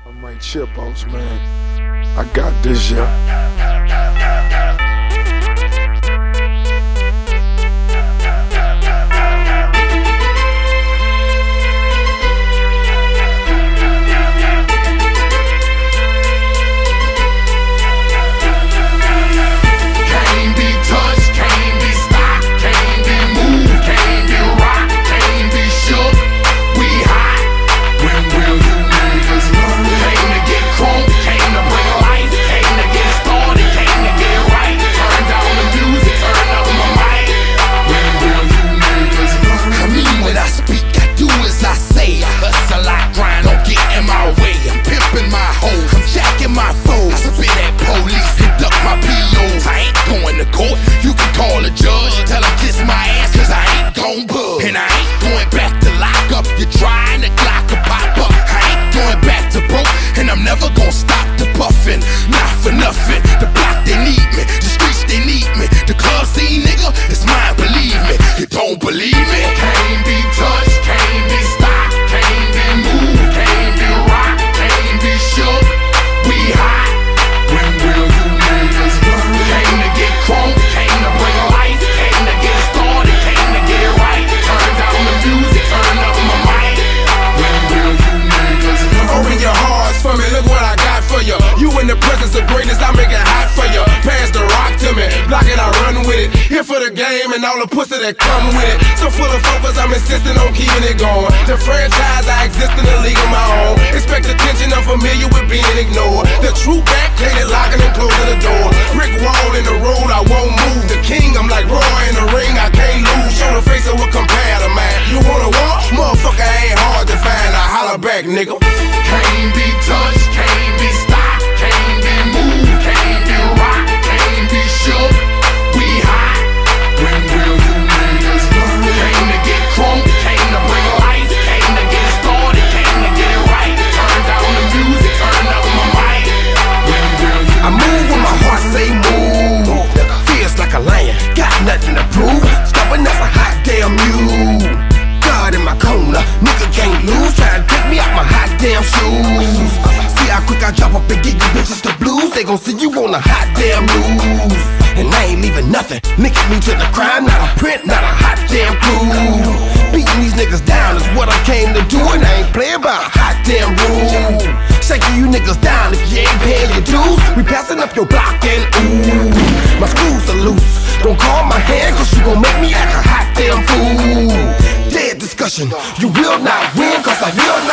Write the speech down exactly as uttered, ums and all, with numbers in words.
I'm my chipos, man. I got this, yeah. For the game and all the pussy that come with it. So full of focus, I'm insisting on keeping it going. The franchise, I exist in a league of my own. Expect attention, I'm familiar with being ignored. The true back, hated locking and closing the door. Brick wall in the road, I won't move. The king, I'm like Roy in the ring, I can't lose. Show the face of what compare to man. You wanna war? Motherfucker ain't hard to find. I holler back, nigga. Can't be touched, can't be stopped, can't be moved, can't be rocked, can't be shook. We hot. When will you niggas learn? Came to get crunk, came to bring life, came to get it started, came to get it right. Turn down the music, turn up my mic. When will you I move when my heart say move. Feels like a lion, got nothing to prove. Stubborn as a hot damn mule. God in my corner, nigga can't lose. Try to take me out my hot damn shoes. See how quick I drop up and get you bitches the blues. They gon' see you on the hot damn news. And I ain't leaving nothing, linking me to the crime. Not a print, not a hot damn clue. Beating these niggas down is what I came to do. And I ain't playing by a hot damn rule. Shaking you niggas down if you ain't paying your dues. We passing up your block and ooh, my screws are loose. Don't call my hand cause you gon' make me act a hot damn fool. Dead discussion, you will not win cause I will not